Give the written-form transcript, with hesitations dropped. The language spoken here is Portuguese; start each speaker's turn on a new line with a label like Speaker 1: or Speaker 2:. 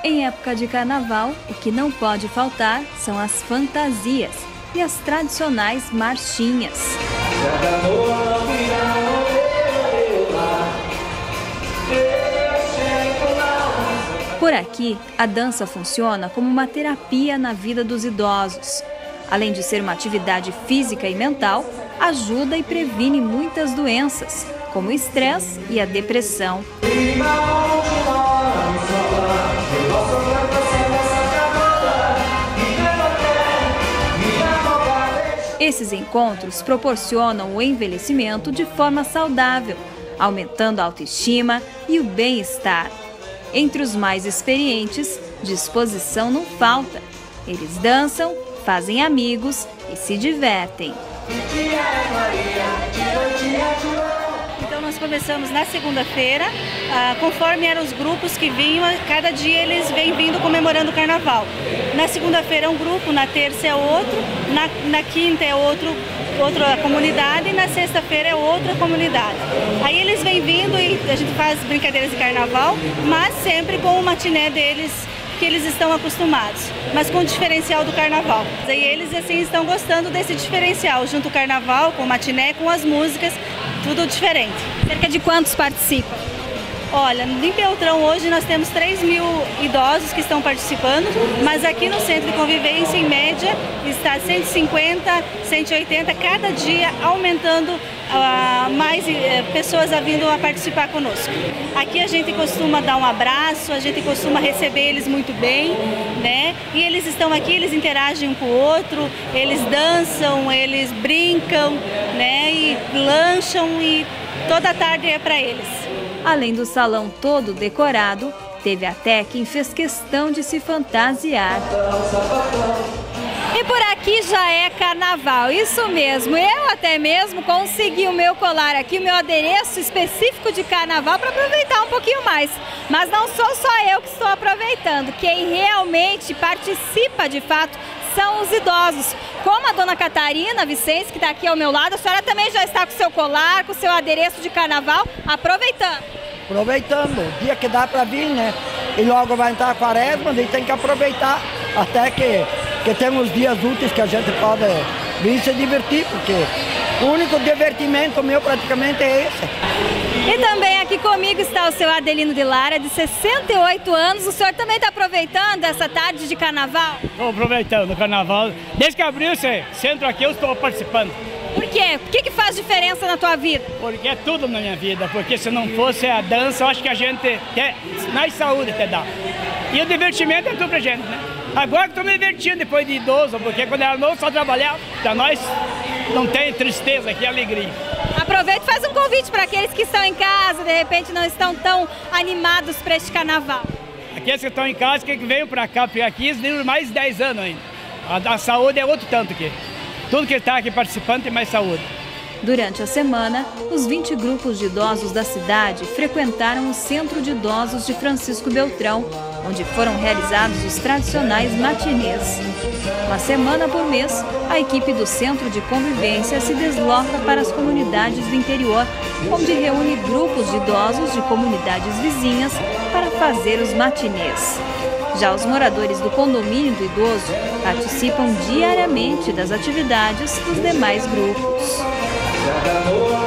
Speaker 1: Em época de carnaval, o que não pode faltar são as fantasias e as tradicionais marchinhas. Por aqui, a dança funciona como uma terapia na vida dos idosos. Além de ser uma atividade física e mental, ajuda e previne muitas doenças, como o estresse e a depressão. Esses encontros proporcionam o envelhecimento de forma saudável, aumentando a autoestima e o bem-estar. Entre os mais experientes, disposição não falta. Eles dançam, fazem amigos e se divertem.
Speaker 2: Então nós começamos na segunda-feira, conforme eram os grupos que vinham, cada dia eles vêm vindo comemorando o carnaval. Na segunda-feira é um grupo, na terça é outro, na quinta é outra comunidade e na sexta-feira é outra comunidade. Aí eles vêm vindo e a gente faz brincadeiras de carnaval, mas sempre com o matiné deles, que eles estão acostumados, mas com o diferencial do carnaval. E eles assim estão gostando desse diferencial, junto o carnaval com o matiné, com as músicas, tudo diferente.
Speaker 1: Cerca de quantos participam?
Speaker 2: Olha, em Beltrão hoje nós temos 3.000 idosos que estão participando, mas aqui no Centro de Convivência, em média, está 150, 180, cada dia aumentando mais pessoas vindo a participar conosco. Aqui a gente costuma dar um abraço, a gente costuma receber eles muito bem, né? E eles estão aqui, eles interagem um com o outro, eles dançam, eles brincam, né? E lancham e toda a tarde é para eles.
Speaker 1: Além do salão todo decorado, teve até quem fez questão de se fantasiar. E por aqui já é carnaval, isso mesmo. Eu até mesmo consegui o meu colar aqui, o meu adereço específico de carnaval para aproveitar um pouquinho mais. Mas não sou só eu que estou aproveitando, quem realmente participa de fato são os idosos. Como a dona Catarina Vicente, que está aqui ao meu lado, a senhora também já está com o seu colar, com o seu adereço de carnaval, aproveitando.
Speaker 3: Aproveitando, o dia que dá para vir, né? E logo vai entrar a quaresma, a gente tem que aproveitar até que tem uns dias úteis que a gente pode vir se divertir, porque o único divertimento meu praticamente é esse.
Speaker 1: E também aqui comigo está o seu Adelino de Lara, de 68 anos. O senhor também está aproveitando essa tarde de carnaval?
Speaker 4: Estou aproveitando o carnaval. Desde que abriu esse centro aqui, eu estou participando.
Speaker 1: Por quê? O que faz diferença na tua vida?
Speaker 4: Porque é tudo na minha vida. Porque se não fosse a dança, eu acho que a gente quer mais saúde até dá. E o divertimento é tudo pra gente, né? Agora que estou me divertindo depois de idoso, porque quando era novo só trabalhava. Para nós não tem tristeza aqui, é alegria.
Speaker 1: Aproveita e faz um convite para aqueles que estão em casa, de repente não estão tão animados para este carnaval.
Speaker 4: Aqueles que estão em casa, que veio para cá, porque aqui eles viram mais de 10 anos ainda. A saúde é outro tanto aqui. Tudo que está aqui participando tem mais saúde.
Speaker 1: Durante a semana, os 20 grupos de idosos da cidade frequentaram o Centro de Idosos de Francisco Beltrão, onde foram realizados os tradicionais matinês. Uma semana por mês, a equipe do Centro de Convivência se desloca para as comunidades do interior, onde reúne grupos de idosos de comunidades vizinhas para fazer os matinês. Já os moradores do condomínio do idoso participam diariamente das atividades dos demais grupos.